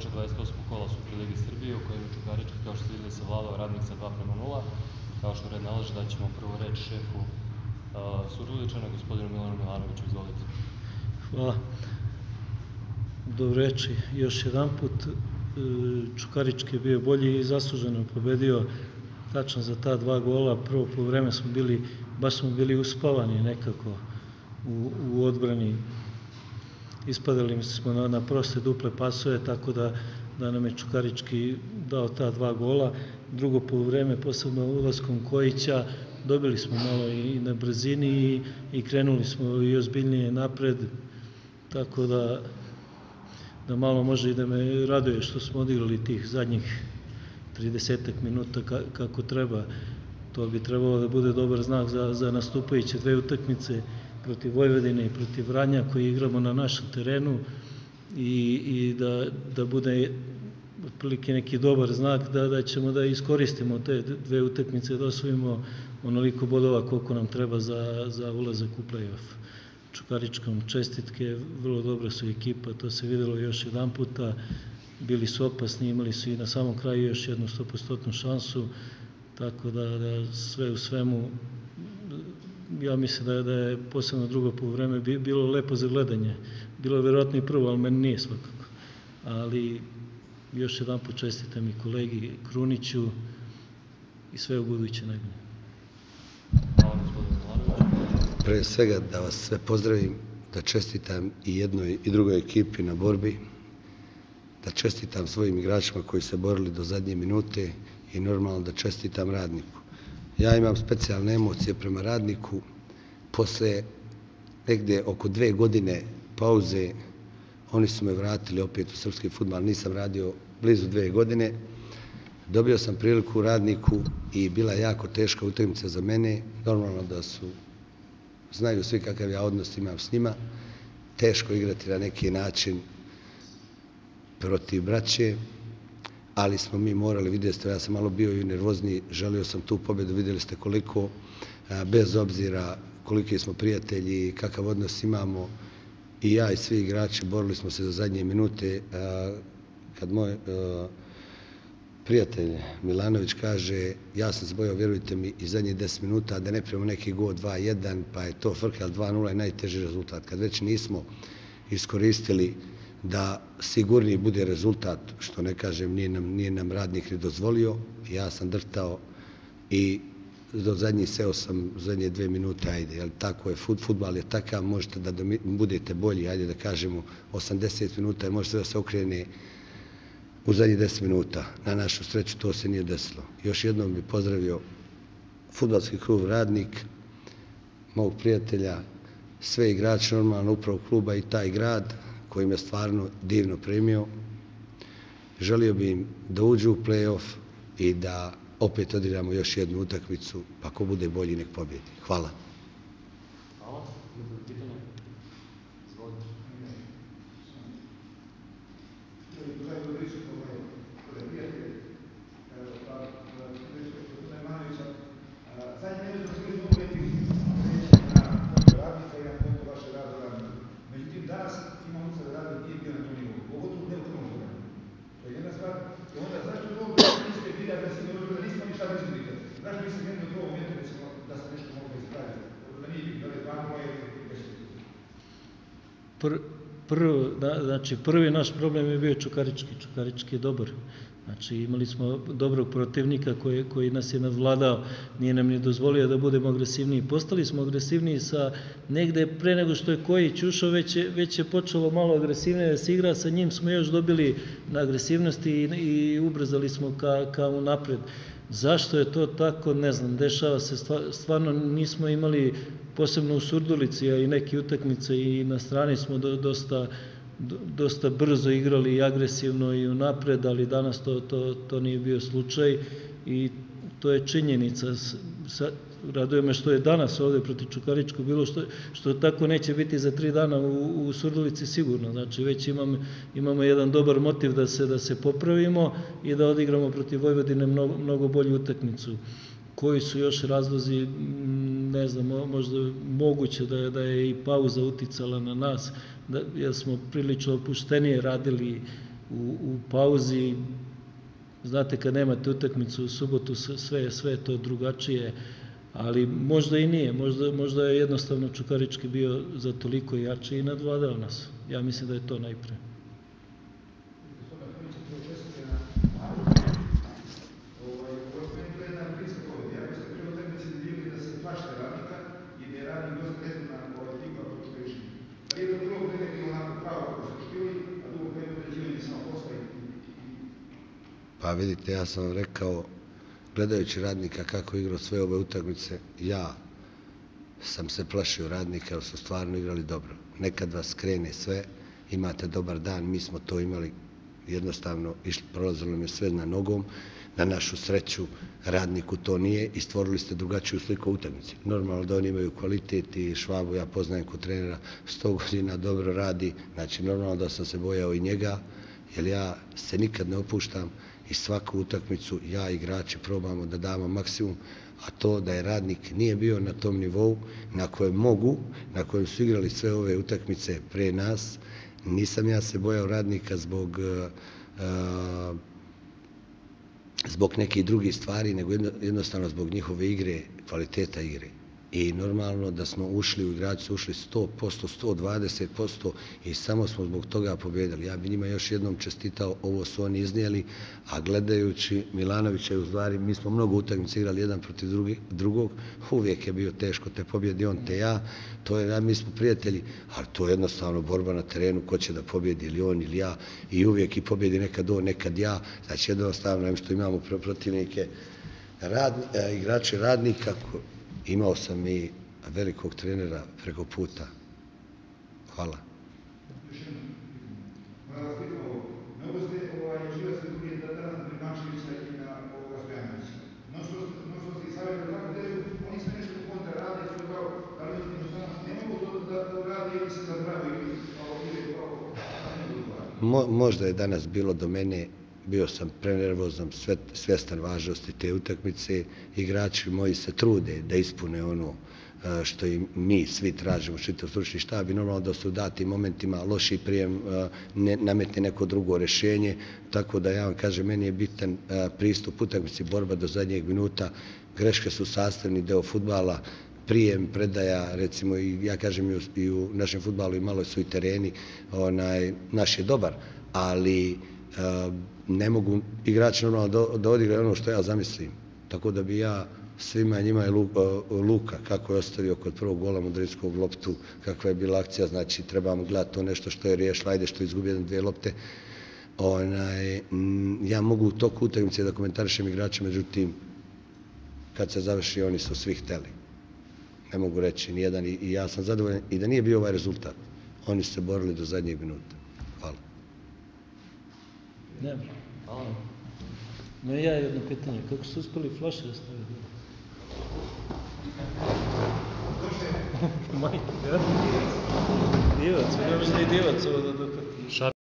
počeo 28. kola Superligi Srbije u kojem je Čukarički, kao što ste vidjeli, savladao Radnik sa 2:0. Kao što red nalaže, da ćemo prvo reći šefu Surduličana, gospodinu Milanu Milanoviću. Izvolite. Hvala. Dobro reći još jedan put. Čukarički je bio bolji i zasluženo pobedio tačno za ta 2 gola. Prvo poluvreme baš smo bili uspavani nekako u odbrani. Ispadali smo na proste duple pasove, tako da nam je Čukarički dao ta 2 gola. Drugo poluvreme, posebno ulaskom Kojića, dobili smo malo i na brzini i krenuli smo i ozbiljnije napred, tako da malo može i da me raduje što smo odigrali tih zadnjih 30 minuta kako treba. To bi trebalo da bude dobar znak za nastupajuće 2 utakmice protiv Vojvodine i protiv Vranja koji igramo na našem terenu i da bude otprilike neki dobar znak da ćemo da iskoristimo te 2 utakmice, da osvojimo onoliko bodova koliko nam treba za ulazak u play-off. Čukaričkom čestitke, vrlo dobra su ekipa, to se videlo još jedan puta, bili su opasni, imali su i na samom kraju još jednu 100% šansu, tako da sve u svemu, ja mislim da je posebno drugo poluvreme bilo lepo za gledanje. Bilo je vjerojatno i prvo, ali meni nije svakako. Ali još jedan put čestitam i kolegi Kruniću i sve u buduće najbolje. Hvala, gospodine Milanović. Pre svega da vas sve pozdravim, da čestitam i jednoj i drugoj ekipi na borbi, da čestitam svojim igračima koji se borili do zadnje minute i normalno da čestitam Radniku. Ja imam specijalne emocije prema Radniku. Posle negde oko 2 godine pauze oni su me vratili opet u srpski fudbal. Nisam radio blizu 2 godine. Dobio sam priliku u Radniku i bila je jako teška utakmica za mene. Normalno da znaju svi kakav ja odnos imam s njima. Teško igrati na neki način protiv braće, ali smo mi morali, vidjeli ste, ja sam malo bio i nervozni, želio sam tu pobedu, vidjeli ste koliko, bez obzira koliki smo prijatelji i kakav odnos imamo, i ja i svi igrači borili smo se za zadnje minute. Kad moj prijatelj Milanović kaže, ja sam se bojao, vjerujte mi, i zadnjih 10 minuta da ne primimo neki gol 2:1, pa je to frka, 2:0 je najteži rezultat. Kad već nismo iskoristili da sigurniji bude rezultat, što ne kažem, nije nam Radnik ni dozvolio, ja sam drtao i do zadnjih seo sam zadnje 2 minute, ajde, jer tako je, fudbal je takav, možete da budete bolji, ajde da kažemo, 80 minuta, možete da se okrene u zadnjih 10 minuta. Na našu sreću to se nije desilo. Još jednom bih pozdravio fudbalski klub Radnik, mog prijatelja, sve igrače, normalno upravo kluba i taj grad koji me stvarno divno primio. Želio bih im da uđu u play-off i da opet odigramo još jednu utakmicu, pa ko bude bolji nek pobjedi. Hvala. Hvala. Drugo pitanje. Izvolite. Zadnje vreme smo čuli mnogo lepih reći na konto Radnika i na konto vašeg rada u Radniku. Međutim, danas imam utisak da Radnik nije bio na tom nivou, pogotovo ne u prvom poluvremenu. To je jedna stvar. I onda, zašto u drugom poluvremenu niste bili agresivni, da niste imali šta da izgubite? Zašto niste krenuli u prvom momentu, recimo, da se nešto moglo ispraviti? Da nije bilo, da je 2:0 ili 10. Znači, prvi naš problem je bio Čukarički. Čukarički je dobar. Znači, imali smo dobrog protivnika koji nas je nadvladao, nije nam ni dozvolio da budemo agresivniji. Postali smo agresivniji negde pre nego što je Kojić ušao, već je počelo malo agresivnije da se igra, sa njim smo još dobili na agresivnosti i ubrzali smo ka unapred. Zašto je to tako, ne znam, dešava se, stvarno nismo imali, posebno u Surdulici, a i neke utakmice i na strani smo dosta brzo igrali i agresivno i unapred, ali danas to nije bio slučaj i to je činjenica. Raduje me što je danas ovde protiv Čukaričkog bilo, što tako neće biti za 3 dana u Surdulici sigurno. Znači već imamo jedan dobar motiv da se popravimo i da odigramo protiv Vojvodine mnogo bolju utakmicu. Koji su još razlozi, ne znam, možda moguće da je i pauza uticala na nas, jer smo prilično opuštenije radili, u pauzi. Znate, kad nemate utakmicu u subotu, sve je to drugačije, ali možda i nije, možda je jednostavno Čukarički bio za toliko jači i nadvladao nas. Ja mislim da je to najpre. Plašite Radnika i da je Radnik dosta nezgodna ekipa pod Čukaričkim. Da li je do prvog vremena bilo onako pravo kako ste očekivali, a drugo vreme odrađivanje samo posla i... Pa vidite, ja sam vam rekao, gledajući Radnika kako igrao sve ove utakmice, ja sam se plašio Radnika jer su stvarno igrali dobro. Nekad vas krene sve, imate dobar dan, mi smo to imali jednostavno, prolazilo nam je sve na nogom. Na našu sreću Radniku to nije i stvorili ste drugačiju sliku utakmice. Normalno da oni imaju kvalitet i Švabu ja poznajem kod trenera, 100 godina dobro radi, znači normalno da sam se bojao i njega, jer ja se nikad ne opuštam i svaku utakmicu ja i igrači probamo da damo maksimum, a to da je Radnik nije bio na tom nivou na kojem su igrali sve ove utakmice pre nas. Nisam ja se bojao Radnika zbog nekih drugih stvari, nego jednostavno zbog njihove igre, kvaliteta igre. I normalno da smo ušli, u igrači su ušli 100%, 120% i samo smo zbog toga pobjedili. Ja bi njima još jednom čestitao, ovo su oni iznijeli, a gledajući Milanovića i u stvari, mi smo mnogo utakmica igrali jedan protiv drugog, uvijek je bio teško, te pobjedi on, te ja, mi smo prijatelji, ali to je jednostavno borba na terenu, ko će da pobjedi, ili on ili ja, i uvijek i pobjedi nekad on, nekad ja, znači jednostavno, što imamo protivnike, igrače Radnika. Imao sam i velikog trenera preko puta. Hvala. Još jedno pitanje. Moram vas pitam ovo. Mnogo ste živac na drugi danas na Birmančevića i na Stojanovića. Non što ste ih savjetili kako delaju, oni sve nešto kontra rade, svoj kao, da li jednostavno ne mogu to da urade ili se zabravo ili igraju kao ne mogu odgovarati. Možda je danas bilo do mene, bio sam prenervozan, svjestan važnosti te utakmice. Igrači moji se trude da ispune ono što i mi svi tražimo, čitav stručni štab, i normalno da su u datim momentima loši prijem nametne neko drugo rješenje, tako da ja vam kažem, meni je bitan pristup utakmici, borba do zadnjeg minuta, greške su sastavni deo fudbala, prijem, predaja, recimo, ja kažem i u našem fudbalu i malo su i tereni, naš je dobar, ali ne mogu igrači normalno da odigraju ono što ja zamislim. Tako da bi ja svima njima je Luka, kako je ostavio kod prvog gola Modrinskog loptu, kakva je bila akcija, znači trebamo gledati to nešto što je riješilo, ajde što je izgubio 1-2 lopte. Ja mogu u toku utakmice da komentarišem igrače, međutim, kad se završi, oni su svi hteli. Ne mogu reći nijedan i ja sam zadovoljan i da nije bio ovaj rezultat. Oni su se borili do zadnjeg minuta. Hvala. Ne, hvala. No ja jedno pitanje, kako su uspeli flaše da stavili dole? Majke, ja? Divac, ne možda i divac ovo da dohvati.